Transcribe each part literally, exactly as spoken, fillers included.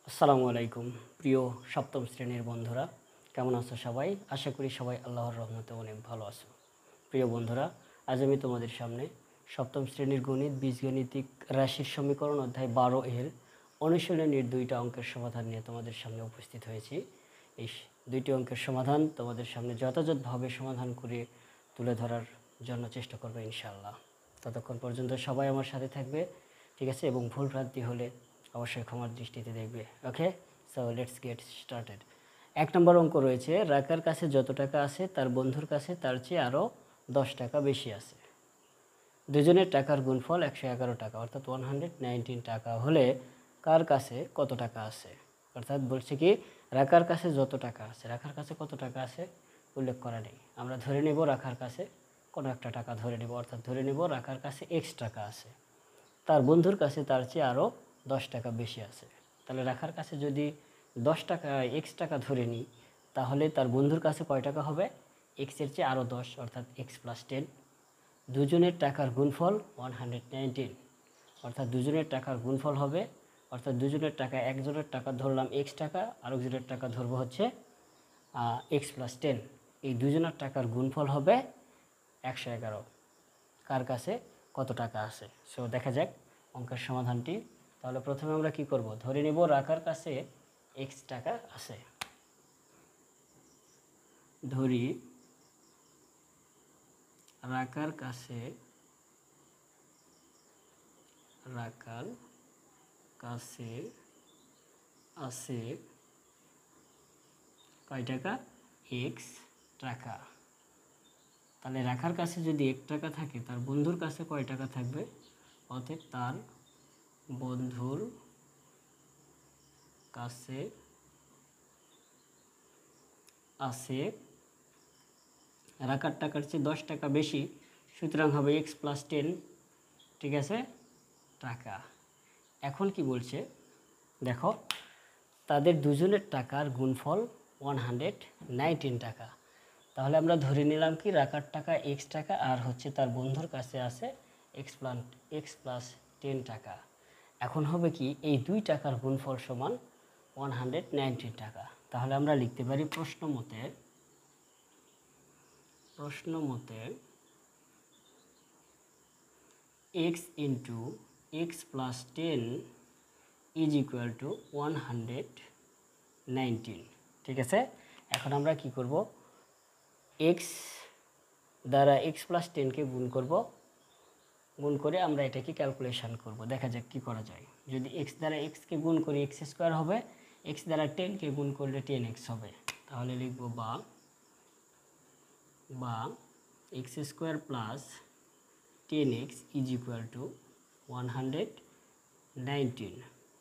আসসালামু আলাইকুম প্রিয় সপ্তম শ্রেণীর বন্ধুরা, কেমন আছো সবাই? আশা করি সবাই আল্লাহর রহমতে অনেক ভালো আছো। প্রিয় বন্ধুরা, আজ আমি তোমাদের সামনে সপ্তম শ্রেণীর গণিত বীজগণিতিক রাশির সমীকরণ অধ্যায় বারো এর অনুশীলনীর দুইটা অঙ্কের সমাধান নিয়ে তোমাদের সামনে উপস্থিত হয়েছি। এই দুইটি অঙ্কের সমাধান তোমাদের সামনে যথাযথভাবে সমাধান করে তুলে ধরার জন্য চেষ্টা করবে ইনশাআল্লাহ। ততক্ষণ পর্যন্ত সবাই আমার সাথে থাকবে, ঠিক আছে? এবং ভুল ভ্রান্তি হলে অবশ্যই ক্ষমার দৃষ্টিতে দেখবে। Okay, so let's get started. এক নম্বর অঙ্ক রয়েছে, রাকার কাছে যত টাকা আছে তার বন্ধুর কাছে তার চেয়ে আরও দশ টাকা বেশি আছে। দুজনের টাকার গুণফল একশো এগারো টাকা, অর্থাৎ ওয়ান হান্ড্রেড নাইনটিন টাকা হলে কার কাছে কত টাকা আছে? অর্থাৎ বলছে কি, রাকার কাছে যত টাকা আছে, রাখার কাছে কত টাকা আছে উল্লেখ করা নেই। আমরা ধরে নেব রাখার কাছে কোনো একটা টাকা ধরে নেব, অর্থাৎ ধরে নেব রাখার কাছে এক্স টাকা আছে, তার বন্ধুর কাছে তার চেয়ে আরও দশ টাকা বেশি আছে। তাহলে রাখার কাছে যদি দশ টাকা এক্স টাকা ধরে নিই, তাহলে তার বন্ধুর কাছে কয় টাকা হবে? এক্সের চেয়ে আরও দশ, অর্থাৎ এক্স প্লাস টেন। দুজনের টাকার গুণফল ওয়ান হান্ড্রেড নাইনটিন, অর্থাৎ দুজনের টাকার গুণফল হবে, অর্থাৎ দুজনের টাকা, একজনের টাকা ধরলাম এক্স টাকা, আরেকজনের টাকা ধরবো হচ্ছে এক্স প্লাস টেন। এই দুজনের টাকার গুণফল হবে একশো এগারো। কার কাছে কত টাকা আছে? সো দেখা যাক অঙ্কের সমাধানটি। তাহলে প্রথমে আমরা কি করব? ধরে নিব রাখার কাছে এক্স টাকা আছে। ধরি রাখার কাছে রাখার কাছে আছে কয় টাকা? এক্স টাকা। তাহলে রাখার কাছে যদি এক টাকা থাকে, তার বন্ধুর কাছে কয় টাকা থাকবে? অতএব তার বন্ধুর কাছে আছে রাখার টাকার চেয়ে দশ টাকা বেশি, সুতরাং হবে এক্স প্লাস টেন, ঠিক আছে, টাকা। এখন কি বলছে দেখো, তাদের দুজনের টাকার গুণফল ওয়ান হান্ড্রেড নাইনটিন টাকা। তাহলে আমরা ধরে নিলাম কি, রাখার টাকা এক্স টাকা আর হচ্ছে তার বন্ধুর কাছে আছে x plus x plus ten টাকা। এখন হবে কি, এই দুই টাকার গুণফল সমান ওয়ান হান্ড্রেড নাইনটিন টাকা। তাহলে আমরা লিখতে পারি প্রশ্ন মতে প্রশ্ন মতে x into x plus ten is equal to one hundred nineteen, ঠিক আছে। এখন আমরা কি করব? এক্স দ্বারা এক্স প্লাস টেনকে গুণ করব, গুণ করে আমরা এটাকে ক্যালকুলেশন করব। দেখা যাক কি করা যায়। যদি এক্স দ্বারা এক্সকে গুণ করি এক্স স্কোয়ার হবে, এক্স দ্বারা টেনকে গুণ করলে টেন এক্স হবে। তাহলে লিখব বা বা x square plus ten x is equal to one hundred nineteen,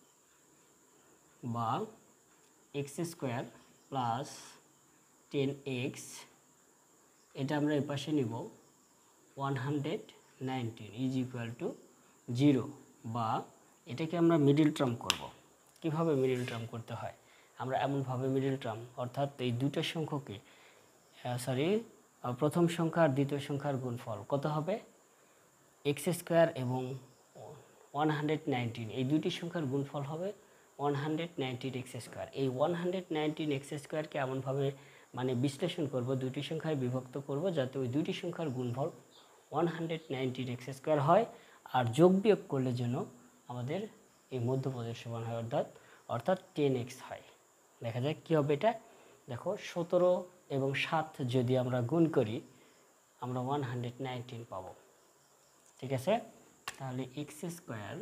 বা x square plus ten x, এটা আমরা এই পাশে নিব, one hundred nineteen is equal to zero. বা এটাকে আমরা মিডিল টার্ম করব। কিভাবে মিডিল টার্ম করতে হয়? আমরা এমনভাবে মিডিল টার্ম, অর্থাৎ এই দুটো সংখ্যাকে, সরি প্রথম সংখ্যা আর দ্বিতীয় সংখ্যার গুণফল কত হবে? এক্স স্কোয়ার এবং ওয়ান হান্ড্রেড নাইনটিন, এই দুটি সংখ্যার গুণফল হবে one hundred nineteen x square. এই ওয়ান হান্ড্রেড নাইনটিন এক্স স্কোয়ারকে এমনভাবে মানে বিশ্লেষণ করব, দুটি সংখ্যায় বিভক্ত করব, যাতে ওই দুটি সংখ্যার গুণফল one hundred nineteen x square হয়, আর যোগ বিয়োগ করলে যেন আমাদের এই মধ্যপদের সমান হয়, অর্থাৎ অর্থাৎ টেন এক্স হয়। দেখা যাক কী হবে এটা। দেখো, সতেরো এবং সাত যদি আমরা গুণ করি, আমরা ওয়ান হান্ড্রেড নাইনটিন পাবো, ঠিক আছে। তাহলে x square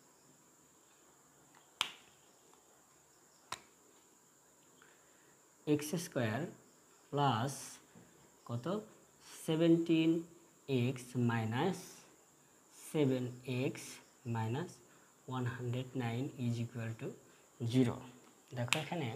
x square plus কত? Seventeen x minus seven x minus one hundred nine is equal to zero. দেখো এখানে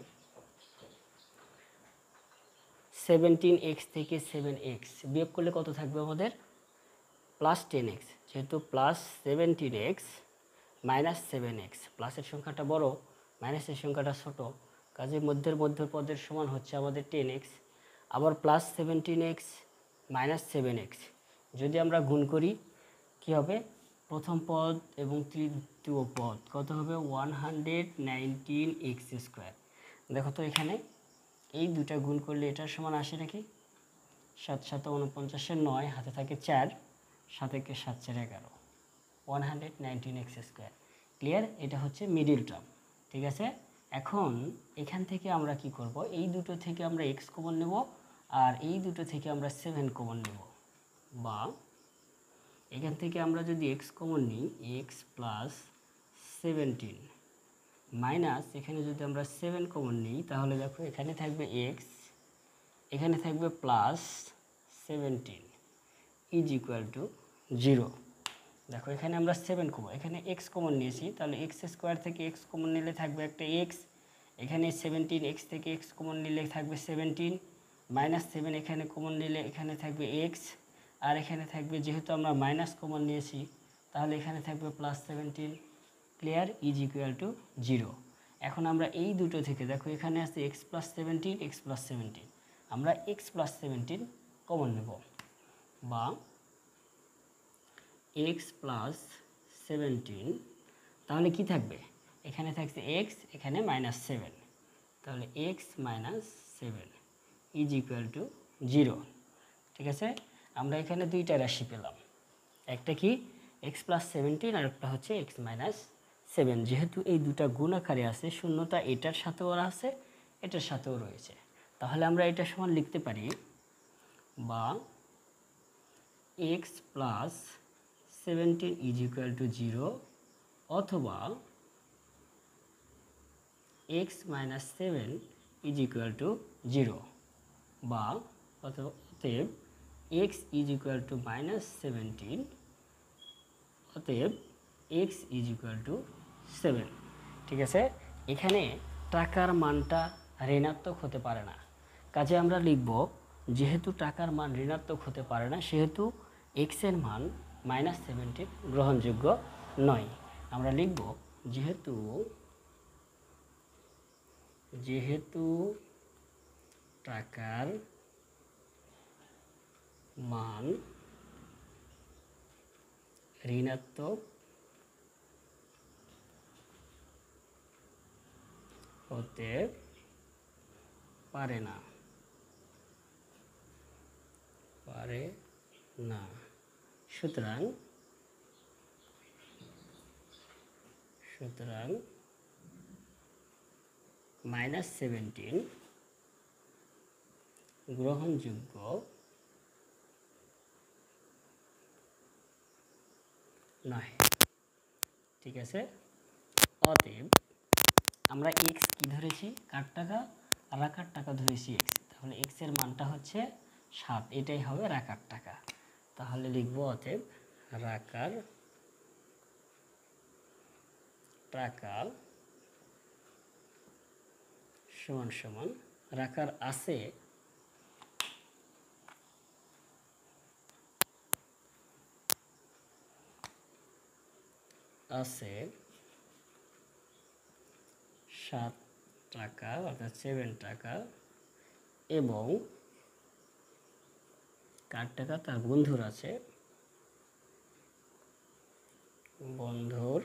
সেভেন্টিন এক্স থেকে সেভেন এক্স বিয়োগ করলে কত থাকবে আমাদের? Plus ten x. যেহেতু plus seventeen x minus seven x, প্লাসের সংখ্যাটা বড়, মাইনাসের সংখ্যাটা ছোটো, কাজের মধ্যের মধ্য পদের সমান হচ্ছে আমাদের টেন এক্স। আবার plus seventeen x minus seven x যদি আমরা গুণ করি, কী হবে? প্রথম পদ এবং তৃতীয় পদ কত হবে one hundred nineteen x square. দেখো তো এখানে এই দুটা গুণ করলে এটার সমান আসে নাকি? সাত সাত উনপঞ্চাশের নয়, হাতে থাকে চার, সাত একে সাত চার এগারো, one hundred nineteen x square. Clear? এটা হচ্ছে মিডিল টার্ম। ঠিক আছে, এখন এখান থেকে আমরা কি করব, এই দুটো থেকে আমরা এক্স কমন নেব আর এই দুটো থেকে আমরা সেভেন কমন নেব, বা এখান থেকে আমরা যদি এক্স কমন নিই এক্স প্লাস সেভেন্টিন মাইনাস এখানে যদি আমরা সেভেন কমন নিই তাহলে দেখো এখানে থাকবে এক্স, এখানে থাকবে plus seventeen is equal to zero. দেখো এখানে আমরা সেভেন কমন, এখানে এক্স কমন নিয়েছি, তাহলে এক্স স্কোয়ার থেকে এক্স কমন নিলে থাকবে একটা এক্স, এখানে সেভেন্টিন এক্স থেকে এক্স কমন নিলে থাকবে সেভেন্টিন, মাইনাস সেভেন এখানে কমন নিলে এখানে থাকবে এক্স, আর এখানে থাকবে যেহেতু আমরা মাইনাস কমন নিয়েছি তাহলে এখানে থাকবে plus seventeen. Clear? Is equal to zero. এখন আমরা এই দুটো থেকে দেখো এখানে আছে x plus seventeen, x plus seventeen, আমরা এক্স প্লাস সেভেন্টিন কমন নেব, বা এক্স প্লাস সেভেন্টিন, তাহলে কি থাকবে? এখানে থাকছে এক্স, এখানে মাইনাস সেভেন, তাহলে x minus seven is equal to zero. ঠিক আছে, আমরা এখানে দুইটা রাশি পেলাম, একটা কি এক্স প্লাস সেভেন্টিন আর একটা হচ্ছে এক্স মাইনাস সেভেন। যেহেতু এই দুটা গুণ আকারে আছে, শূন্যটা এটার সাথেও আছে এটার সাথেও রয়েছে, তাহলে আমরা এটা সমান লিখতে পারি, বা x plus seventeen is equal to zero, অথবা x minus seven is equal to zero, বা অতএব x is equal to minus seventeen, অতএব x is equal to seven. ঠিক আছে, এখানে টাকার মানটা ঋণাত্মক হতে পারে না, কাজে আমরা লিখব যেহেতু টাকার মান ঋণাত্মক হতে পারে না সেহেতু এক্সের মান মাইনাস সেভেন্টিন গ্রহণযোগ্য নয়। আমরা লিখব যেহেতু যেহেতু টাকার মান ঋণাত্মক হতে পারে না পারে না সুতরাং সুতরাং মাইনাস সেভেন্টিন গ্রহণযোগ্য নয়। ঠিক আছে, অতএব আমরা এক্স কি ধরেছি, কার টাকা, রাখার টাকা ধরেছি এক্স, তাহলে এক্স এর মানটা হচ্ছে সাত, এটাই হবে রাখার টাকা। তাহলে লিখবো অতএব রাখার টাকা সমান সমান রাখার আছে আছে সাত টাকা অর্থাৎ সেভেন টাকা, এবং কার টাকা, তার বন্ধুর আছে, বন্ধুর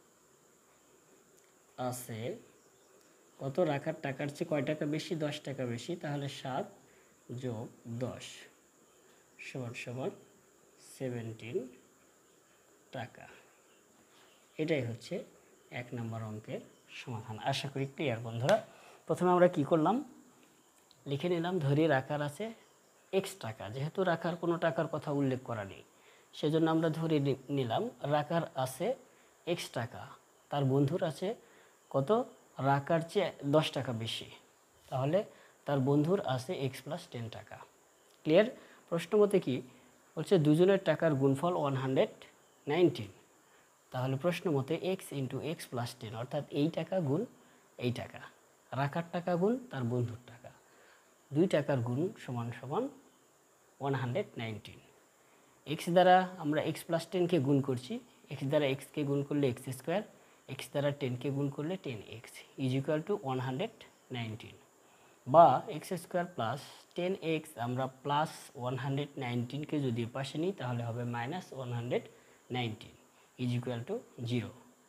আছে কত, রাখার টাকার চেয়ে কয় টাকা বেশি, দশ টাকা বেশি, তাহলে সাত যোগ দশ সমান সমান সেভেন্টিন টাকা। এটাই হচ্ছে এক নম্বর অঙ্কের সমাধান। আশা করি ক্লিয়ার বন্ধুরা। প্রথমে আমরা কি করলাম, লিখে নিলাম ধরে রাখার আছে এক্স টাকা, যেহেতু রাখার কোনো টাকার কথা উল্লেখ করা নেই সেজন্য আমরা ধরে নিলাম রাখার আছে এক্স টাকা, তার বন্ধুর আছে কত, রাখার চেয়ে দশ টাকা বেশি, তাহলে তার বন্ধুর আছে এক্স প্লাস টেন টাকা। ক্লিয়ার? প্রশ্ন মতে কি বলছে, দুজনের টাকার গুণফল ওয়ান হান্ড্রেড নাইনটিন, তাহলে প্রশ্ন মতে x into x plus ten, অর্থাৎ এই টাকা গুণ এই টাকা, রাখার টাকা গুণ তার বন্ধুর টাকা, দুই টাকার গুণ সমান সমান ওয়ান হান্ড্রেড নাইনটিন। এক্স দ্বারা আমরা এক্স প্লাস টেনকে গুণ করছি, এক্স দ্বারা এক্সকে গুণ করলে এক্স স্কোয়ার, এক্স দ্বারা টেনকে গুণ করলে ten x is equal to one hundred nineteen, বা x square plus ten x, আমরা প্লাস ওয়ান হান্ড্রেড নাইনটিনকে যদি পাশে নিই তাহলে হবে minus one hundred nineteen is equal to zero.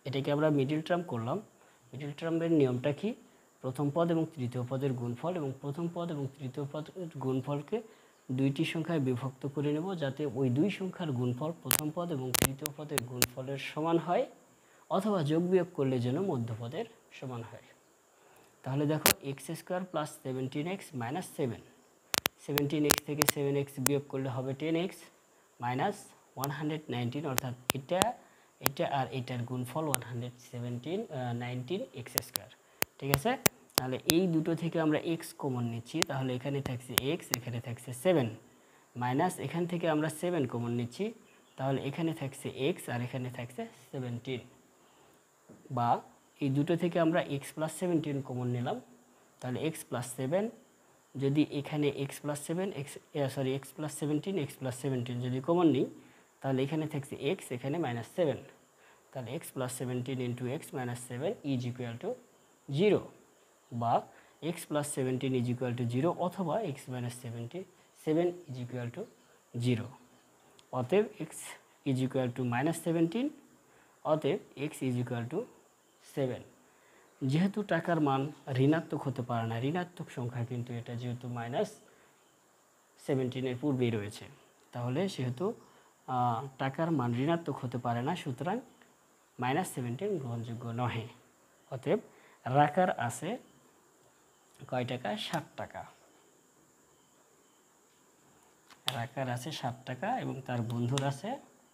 এটাকে আমরা মিডল টার্ম করলাম। মিডল টার্মের নিয়মটা কি, প্রথম পদ এবং তৃতীয় পদের গুণফল এবং প্রথম পদ এবং তৃতীয় পদের গুণফলকে দুইটি সংখ্যায় বিভক্ত করে নেব, যাতে ওই দুই সংখ্যার গুণফল প্রথম পদ এবং তৃতীয় পদের গুণফলের সমান হয়, অথবা যোগ বিয়োগ করলে যেন মধ্যপদের সমান হয়। তাহলে দেখো x square plus seventeen x minus seven, seventeen x থেকে সেভেন এক্স বিয়োগ করলে হবে ten x minus one hundred nineteen, অর্থাৎ এটা এটা আর এটার গুণফল one hundred seventeen nineteen x square. ঠিক আছে, তাহলে এই দুটো থেকে আমরা এক্স কমন নিচ্ছি, তাহলে এখানে থাকছে এক্স, এখানে থাকছে সেভেন, মাইনাস এখান থেকে আমরা সেভেন কমন নিচ্ছি, তাহলে এখানে থাকছে এক্স আর এখানে থাকছে সেভেন্টিন, বা এই দুটো থেকে আমরা এক্স প্লাস সেভেন্টিন কমন নিলাম, তাহলে এক্স প্লাস সেভেন, যদি এখানে x plus seven x sorry x plus seventeen x plus seventeen যদি কমন নিই, তাহলে এখানে থাকছে এক্স, এখানে মাইনাস সেভেন, তাহলে x plus seventeen into x minus seven is equal to zero, বা x plus seventeen is equal to zero, অথবা x minus seventy seven is equal to zero. অতএব x is equal to minus seventeen, অতএব x is equal to seven. যেহেতু টাকার মান ঋণাত্মক হতে পারে না, ঋণাত্মক সংখ্যা, কিন্তু এটা যেহেতু মাইনাস সেভেন্টিনের পূর্বেই রয়েছে, তাহলে সেহেতু টাকার মান ঋণাত্মক হতে পারে না, সুতরাং মাইনাস সেভেন্টিন গ্রহণযোগ্য নহে। অতএব রাকার আছে কয় টাকা, ষাট টাকা, রাকার আছে ষাট টাকা, এবং তার বন্ধুর আছে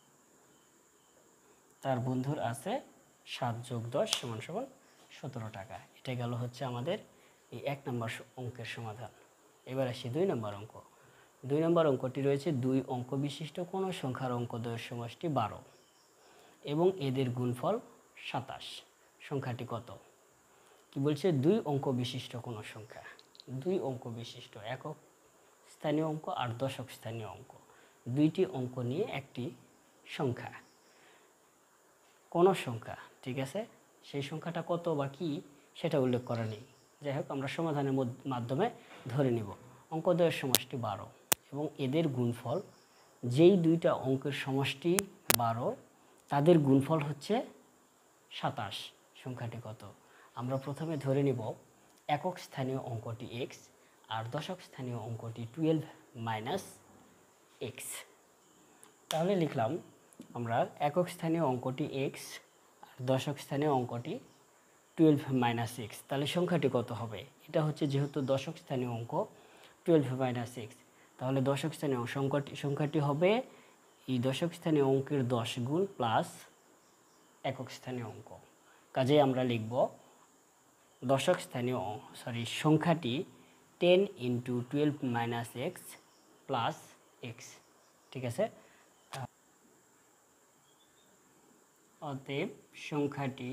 তার বন্ধুর আছে সাত যোগ দশ সমান সমান সতেরো টাকা। এটা গেল হচ্ছে আমাদের এই এক নম্বর অঙ্কের সমাধান। এবার আসি দুই নম্বর অঙ্ক। দুই নম্বর অঙ্কটি রয়েছে, দুই অঙ্ক বিশিষ্ট কোনো সংখ্যার অঙ্কদ্বয়ের সমষ্টি বারো এবং এদের গুণফল সাতাশ, সংখ্যাটি কত? কি বলছে, দুই অঙ্ক বিশিষ্ট কোনো সংখ্যা, দুই অঙ্ক বিশিষ্ট একক স্থানীয় অঙ্ক আর দশক স্থানীয় অঙ্ক, দুইটি অঙ্ক নিয়ে একটি সংখ্যা, কোনো সংখ্যা, ঠিক আছে, সেই সংখ্যাটা কত বা কি সেটা উল্লেখ করা নেই। যাই হোক, আমরা সমাধানের মাধ্যমে ধরে নিব অঙ্কদ্বয়ের সমষ্টি বারো এবং এদের গুণফল, যেই দুইটা অঙ্কের সমষ্টি বারো তাদের গুণফল হচ্ছে সাতাশ, সংখ্যাটি কত? আমরা প্রথমে ধরে নিব একক স্থানীয় অঙ্কটি এক্স আর দশক স্থানীয় অঙ্কটি টুয়েলভ মাইনাস এক্স। তাহলে লিখলাম আমরা একক স্থানীয় অঙ্কটি এক্স আর দশক স্থানীয় অঙ্কটি টুয়েলভ মাইনাস এক্স। তাহলে সংখ্যাটি কত হবে? এটা হচ্ছে যেহেতু দশক স্থানীয় অঙ্ক টুয়েলভ মাইনাস এক্স, তাহলে দশক স্থানীয় সংখ্যাটি সংখ্যাটি হবে এই দশক স্থানীয় অঙ্কের দশ গুণ প্লাস একক স্থানীয় অঙ্ক। কাজেই আমরা লিখব দশক স্থানীয় সরি সংখ্যাটি ten into twelve minus x plus x. ঠিক আছে, অতএব সংখ্যাটি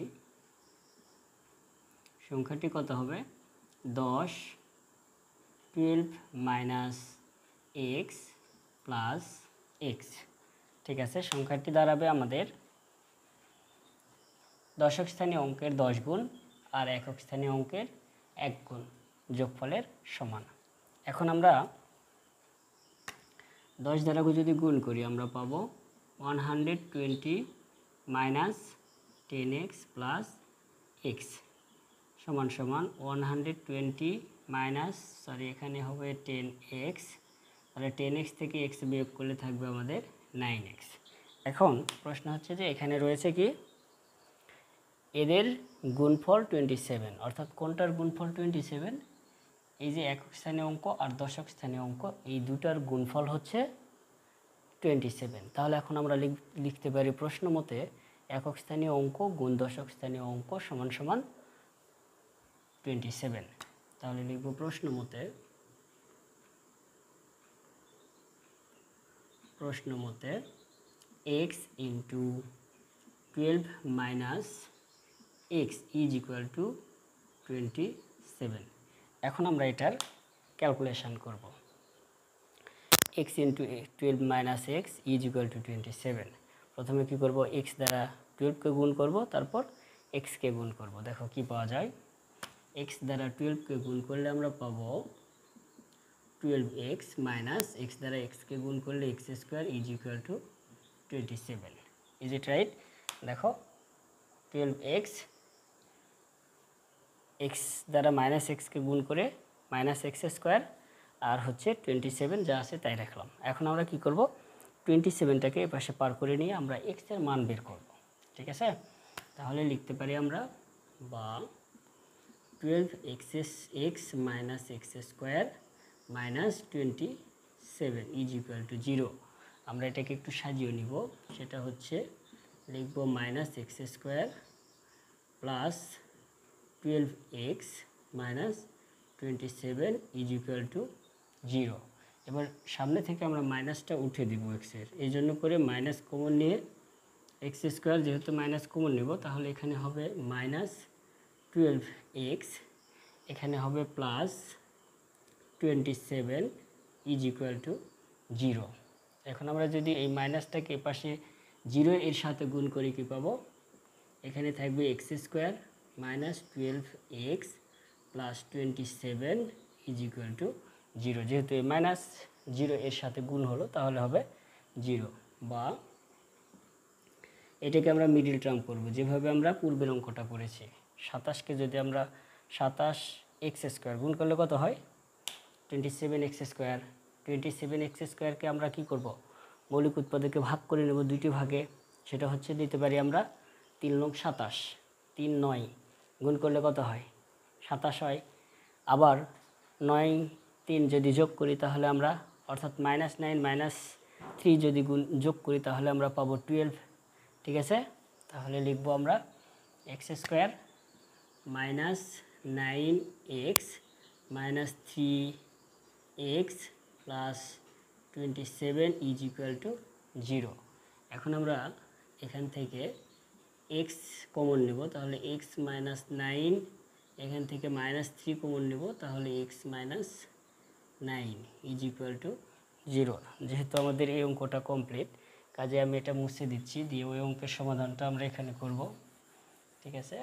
সংখ্যাটি কত হবে? দশ twelve minus x plus x. ঠিক আছে, সংখ্যাটি দাঁড়াবে আমাদের দশক স্থানীয় অঙ্কের দশ গুণ আর একক স্থানীয় অঙ্কের এক গুণ, যোগফলের সমান। এখন আমরা দশ দ্বারা যদি গুণ করি আমরা পাবো one hundred twenty minus ten x plus x সমান সমান one hundred twenty minus sorry এখানে হবে টেন এক্স, তাহলে টেন এক্স থেকে এক্স বিয়োগ করলে থাকবে আমাদের নাইন এক্স। এখন প্রশ্ন হচ্ছে যে এখানে রয়েছে কি, এদের গুণফল টোয়েন্টি সেভেন, অর্থাৎ কোনটার গুণফল টোয়েন্টি সেভেন? এই যে একক স্থানীয় অঙ্ক আর দশক স্থানীয় অঙ্ক, এই দুটার গুণফল হচ্ছে টোয়েন্টি সেভেন। তাহলে এখন আমরা লিখতে পারি প্রশ্ন মতে একক স্থানীয় অঙ্ক গুণ দশক স্থানীয় অঙ্ক সমান সমান টোয়েন্টি সেভেন। তাহলে লিখব প্রশ্ন মতে প্রশ্ন মতে x into twelve minus x is equal to twenty seven. এখন আমরা এটার ক্যালকুলেশন করব। X into twelve minus x is equal to twenty seven. প্রথমে কী করব, এক্স দ্বারা টুয়েলভকে গুণ করব, তারপর এক্সকে গুণ করব। দেখো কি পাওয়া যায়, এক্স দ্বারা টুয়েলভকে গুণ করলে আমরা পাবো টুয়েলভ এক্স মাইনাস এক্স দ্বারা এক্সকে গুণ করলে x square is equal to twenty seven. Is it right? দেখো টুয়েলভ এক্স এক্স দ্বারা মাইনাস এক্সকে গুণ করে মাইনাস এক্স স্কোয়ার আর হচ্ছে টোয়েন্টি সেভেন যা আছে তাই রাখলাম। এখন আমরা কি করব, টোয়েন্টি সেভেনটাকে এ পাশে পার করে নিয়ে আমরা এক্সের মান বের করব। ঠিক আছে, তাহলে লিখতে পারি আমরা বা twelve x x minus x square minus twenty seven is equal to zero. আমরা এটাকে একটু সাজিয়ে নিব, সেটা হচ্ছে লিখব minus x square plus twelve x minus twenty seven is equal to zero. এবার সামনে থেকে আমরা মাইনাসটা উঠে দিব এক্সের, এই জন্য করে মাইনাস কমন নিয়ে এক্স স্কোয়ার যেহেতু মাইনাস কমন নেব, তাহলে এখানে হবে মাইনাস টুয়েলভ এক্স, এখানে হবে plus twenty seven is equal to zero. এখন আমরা যদি এই মাইনাসটাকে এপাশে জিরো এর সাথে গুণ করি কী পাবো, এখানে থাকবে x square minus twelve x plus twenty seven is equal to zero. যেহেতু এই মাইনাস জিরো এর সাথে গুণ হলো তাহলে হবে জিরো, বা এটাকে আমরা মিডিল টার্ম করব যেভাবে আমরা পূর্বের অঙ্কটা করেছি। সাতাশকে যদি আমরা সাতাশ এক্স স্কোয়ার গুণ করলে কত হয়, twenty seven x square. Twenty seven x স্কোয়ারকে আমরা কী করব, মৌলিক উৎপাদকে ভাগ করে নেব দুইটি ভাগে, সেটা হচ্ছে দিতে পারি আমরা তিন নং সাতাশ, তিন নয় গুণ করলে কত হয়, সাতাশ হয়। আবার নয় তিন যদি যোগ করি তাহলে আমরা অর্থাৎ মাইনাস নাইন মাইনাস থ্রি যদি গুণ যোগ করি তাহলে আমরা পাবো টুয়েলভ। ঠিক আছে, তাহলে লিখবো আমরা x square minus nine x minus three x plus twenty seven is equal to zero. এখন আমরা এখান থেকে এক্স কমন নেব, তাহলে এক্স মাইনাস নাইন, এখান থেকে মাইনাস থ্রি কমন নেব, তাহলে x minus nine is equal to zero. যেহেতু আমাদের এই অঙ্কটা কমপ্লিট, কাজে আমি এটা মুছে দিচ্ছি, দিয়ে ওই অঙ্কের সমাধানটা আমরা এখানে করব। ঠিক আছে,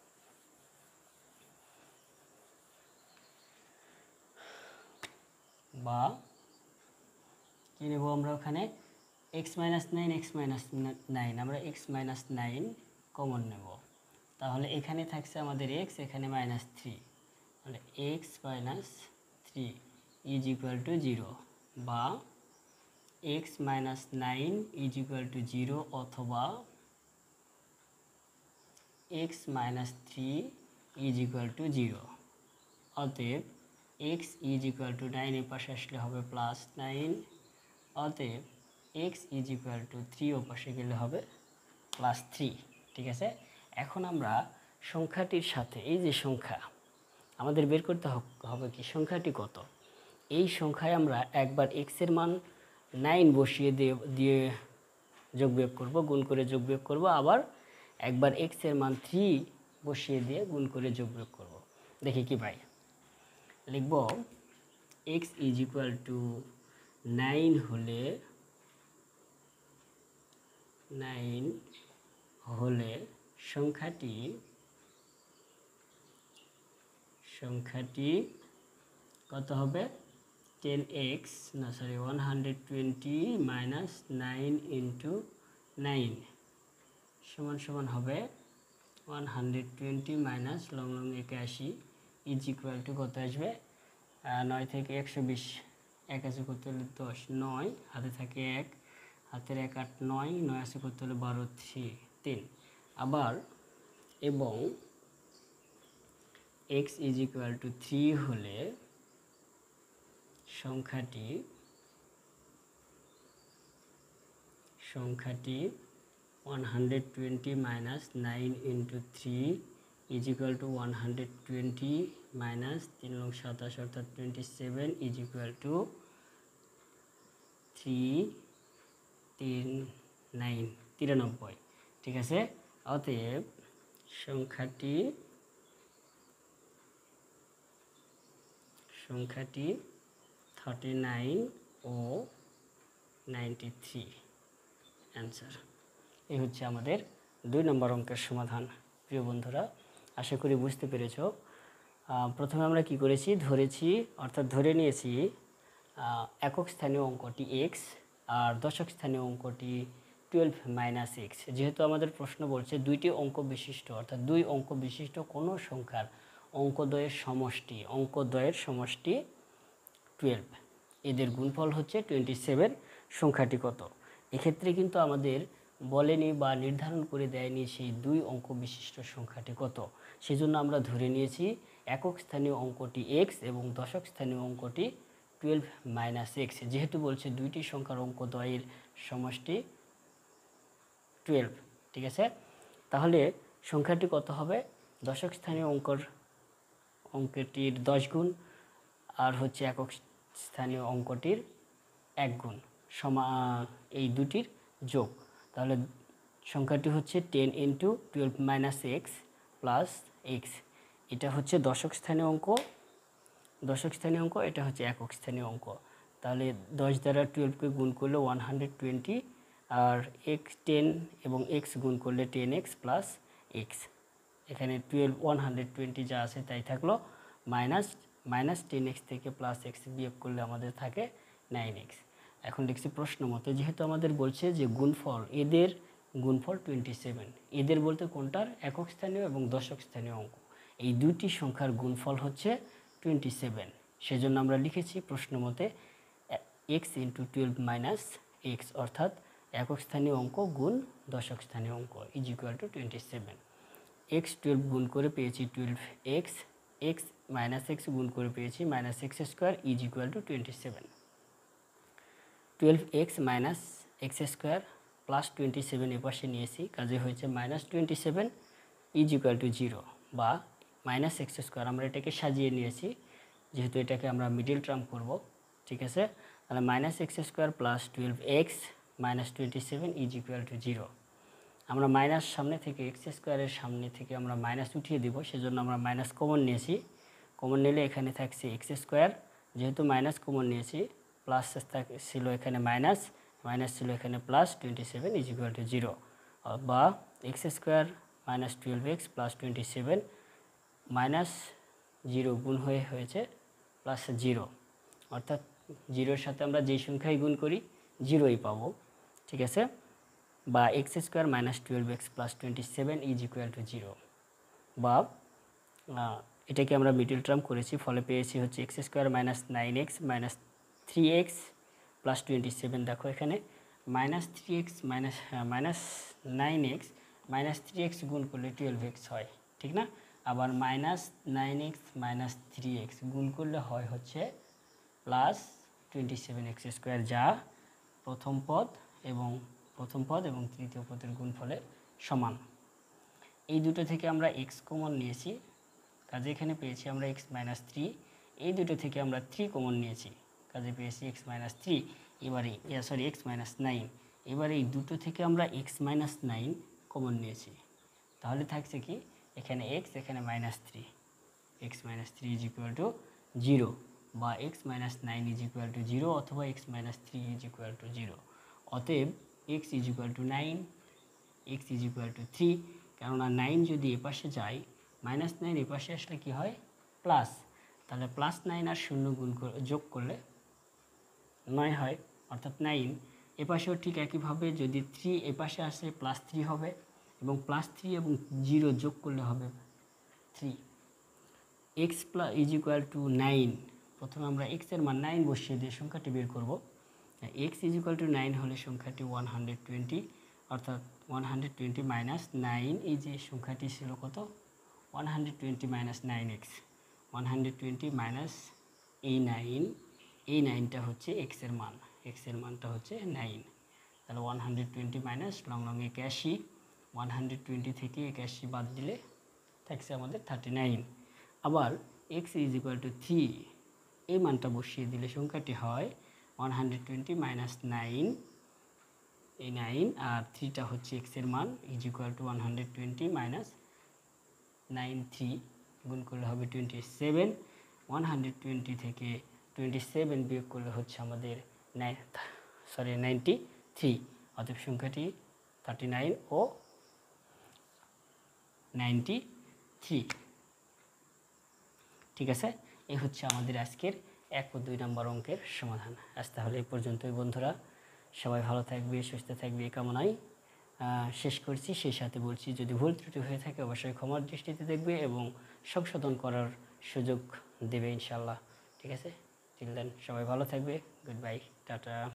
বা কী নেব আমরা ওখানে x minus nine x minus nine আমরা এক্স মাইনাস নাইন কমন নেব, তাহলে এখানে থাকছে আমাদের এক্স, এখানে মাইনাস থ্রি, তাহলে x minus three is equal to zero, বা x minus nine is equal to zero, অথবা x minus three is equal to zero. অতএব x is equal to nine এর পাশে আসলে হবে প্লাস নাইন, অতএব x is equal to three ও পাশে গেলে হবে প্লাস থ্রি। ঠিক আছে, এখন আমরা সংখ্যাটির সাথে এই যে সংখ্যা আমাদের বের করতে হবে কি সংখ্যাটি কত, এই সংখ্যায় আমরা একবার এক্সের মান নাইন বসিয়ে দিয়ে দিয়ে যোগ বিয়োগ করবো, গুণ করে যোগ বিয়োগ করবো, আবার একবার এক্সের মান থ্রি বসিয়ে দিয়ে গুণ করে যোগ বিয়োগ করবো। দেখি কি পাই, লিখব x is equal to nine হলে নাইন হলে সংখ্যাটি সংখ্যাটি কত হবে, টেন এক্স না sorry one hundred twenty minus nine into nine সমান সমান হবে one hundred twenty minus long long একাশি ইজ ইকুয়াল টু কত আসবে, নয় থেকে একশো বিশ, এক আছে করতে হলে দশ, নয় হাতে থাকে এক, হাতের এক আট নয়, নয় আছে করতে হলে বারো, থ্রি তিন। আবার এবং x is equal to three হলে সংখ্যাটি সংখ্যাটি one hundred twenty minus nine into three is equal to one hundred twenty minus তিন লং সাতাশ অর্থাৎ twenty seven is equal to three তিন নাইন তিরানব্বই। ঠিক আছে, অতএব সংখ্যাটি সংখ্যাটি থার্টি নাইন ও নাইনটি থ্রি অ্যান্সার। এই হচ্ছে আমাদের দুই নম্বর অঙ্কের সমাধান। প্রিয় বন্ধুরা, আশা করি বুঝতে পেরেছ। প্রথমে আমরা কি করেছি, ধরেছি অর্থাৎ ধরে নিয়েছি একক স্থানীয় অঙ্কটি এক্স আর দশক স্থানীয় অঙ্কটি টুয়েলভ মাইনাস এক্স। যেহেতু আমাদের প্রশ্ন বলছে দুইটি অঙ্ক বিশিষ্ট অর্থাৎ দুই অঙ্ক বিশিষ্ট কোনো সংখ্যার অঙ্কদ্বয়ের সমষ্টি অঙ্কদ্বয়ের সমষ্টি টুয়েলভ, এদের গুণফল হচ্ছে টোয়েন্টি সেভেন, সংখ্যাটি কত? এক্ষেত্রে কিন্তু আমাদের বলেনি বা নির্ধারণ করে দেয়নি সেই দুই অঙ্ক বিশিষ্ট সংখ্যাটি কত। সেজন্য আমরা ধরে নিয়েছি একক স্থানীয় অঙ্কটি এক্স এবং দশক স্থানীয় অঙ্কটি টুয়েলভ মাইনাস এক্স। যেহেতু বলছে দুইটি সংখ্যার অঙ্কদ্বয়ের সমষ্টি টুয়েলভ, ঠিক আছে। তাহলে সংখ্যাটি কত হবে? দশক স্থানীয় অঙ্কর অঙ্কটির দশ গুণ আর হচ্ছে একক স্থানীয় অঙ্কটির এক গুণ সমা এই দুটির যোগ। তাহলে সংখ্যাটি হচ্ছে ten into twelve minus x plus x. এটা হচ্ছে দশক স্থানীয় অঙ্ক দশক স্থানীয় অঙ্ক এটা হচ্ছে একক স্থানীয় অঙ্ক। তাহলে দশ দ্বারা টুয়েলভকে গুণ করলে ওয়ান হান্ড্রেড টোয়েন্টি, আর এক্স টেন এবং এক্স গুণ করলে টেন এক্স প্লাস এক্স। এখানে টুয়েলভ ওয়ান হান্ড্রেড টোয়েন্টি যা আছে তাই থাকলো, মাইনাস মাইনাস টেন এক্স থেকে প্লাস এক্স বিয়োগ করলে আমাদের থাকে নাইন এক্স। এখন দেখছি প্রশ্ন মতে যেহেতু আমাদের বলছে যে গুণফল এদের গুণফল টোয়েন্টি সেভেন, এদের বলতে কোনটার? একক স্থানীয় এবং দশক স্থানীয় অঙ্ক। এই দুটি সংখ্যার গুণফল হচ্ছে টোয়েন্টি সেভেন। সেজন্য আমরা লিখেছি প্রশ্ন মতে x into twelve minus x, অর্থাৎ একক স্থানীয় অঙ্ক গুণ দশক স্থানীয় অঙ্ক is equal to twenty seven. X twelve গুণ করে পেয়েছি twelve x, x minus x গুণ করে পেয়েছি minus x square is equal to twenty seven. Twelve x minus x square plus twenty seven এপাশে নিয়েছি, কাজে হয়েছে minus twenty seven is equal to zero, বা মাইনাস এক্স স্কোয়ার আমরা এটাকে সাজিয়ে নিয়েছি যেহেতু এটাকে আমরা মিডিল টার্ম করব, ঠিক আছে। তাহলে minus x square plus twelve x minus twenty seven is equal to zero. আমরা মাইনাস সামনে থেকে এক্স স্কোয়ারের সামনে থেকে আমরা মাইনাস উঠিয়ে দিব, সেজন্য আমরা মাইনাস কমন নিয়েছি। কমন নিলে এখানে থাকছে এক্স স্কোয়ার, যেহেতু মাইনাস কমন নিয়েছি প্লাস ছিল এখানে মাইনাস, মাইনাস ছিল এখানে plus, twenty seven is equal to zero, বা x square minus twelve x plus twenty seven minus zero গুণ হয়ে হয়েছে প্লাস জিরো, অর্থাৎ জিরোর সাথে আমরা যেই সংখ্যায় গুণ করি জিরোই পাবো, ঠিক আছে। বা x square minus twelve x plus twenty seven is equal to zero, বা এটাকে আমরা মিডল টার্ম করেছি, ফলে পেয়েছি হচ্ছে x square minus nine x minus three x plus twenty seven. দেখো এখানে minus three x minus minus nine x minus three x গুণ করলে টুয়েলভ এক্স হয়, ঠিক না। আবার minus nine x minus three x গুণ করলে হয় হচ্ছে plus twenty seven x square, যা প্রথম পদ এবং প্রথম পদ এবং তৃতীয় পদের গুণফলের সমান। এই দুটো থেকে আমরা এক্স কমন নিয়েছি, কাজে এখানে পেয়েছি আমরা এক্স মাইনাস থ্রি। এই দুটো থেকে আমরা থ্রি কমন নিয়েছি, কাজে পেয়েছি এক্স মাইনাস থ্রি। এবারে সরি এক্স মাইনাস নাইন, এবারে এই দুটো থেকে আমরা এক্স মাইনাস নাইন কমন নিয়েছি, তাহলে থাকছে কি এখানে এক্স এখানে minus three, x minus three is equal to zero, বা x minus nine is equal to zero, অথবা x minus three is equal to zero. অতএব x is equal to nine, x is equal to three, কেননা nine যদি এপাশে যায় minus nine এপাশে আসলে কী হয় প্লাস, তাহলে প্লাস নাইন আর শূন্য গুণ যোগ করলে নয় হয়, অর্থাৎ নাইন। এপাশেও ঠিক একইভাবে যদি থ্রি এপাশে আসে প্লাস থ্রি হবে, এবং প্লাস থ্রি এবং জিরো যোগ করলে হবে three. X plus is equal to nine, প্রথমে আমরা এক্সের মান নাইন বসিয়ে দিয়ে সংখ্যাটি বের করব। X is equal to nine হলে সংখ্যাটি ওয়ান হান্ড্রেড টোয়েন্টি, অর্থাৎ one hundred twenty minus nine, এই যে সংখ্যাটি ছিল কত one hundred twenty minus nine x, one hundred twenty minus এই নাইন, এই নাইনটা হচ্ছে এক্সের মান, এক্সের মানটা হচ্ছে নাইন। তাহলে one hundred twenty minus long long একাশি, ওয়ান হান্ড্রেড টোয়েন্টি থেকে একাশি বাদ দিলে থাকছে আমাদের থার্টি নাইন। আবার x is equal to three, এই মানটা বসিয়ে দিলে সংখ্যাটি হয় one hundred twenty minus nine, এই নাইন, আর থ্রিটা হচ্ছে এক্সের মান is equal to one hundred twenty minus nine three, গুণ করলে হবে twenty seven. One hundred twenty থেকে টোয়েন্টি সেভেন বিয়োগ করলে হচ্ছে আমাদের নাইন সরি নাইনটি থ্রি, অতএব সংখ্যাটি থার্টি নাইন ও নাইনটি থ্রি, ঠিক আছে। এই হচ্ছে আমাদের আজকের এক ও দুই নম্বর অঙ্কের সমাধান। আজ তাহলে এই পর্যন্তই বন্ধুরা, সবাই ভালো থাকবে, সুস্থ থাকবে এই কামনায় আহ, শেষ করছি। সেই সাথে বলছি, যদি ভুল ত্রুটি হয়ে থাকে অবশ্যই ক্ষমার দৃষ্টিতে দেখবে এবং সংশোধন করার সুযোগ দেবে ইনশাল্লাহ। ঠিক আছে, টিল দেন সবাই ভালো থাকবে। Good bye, tata.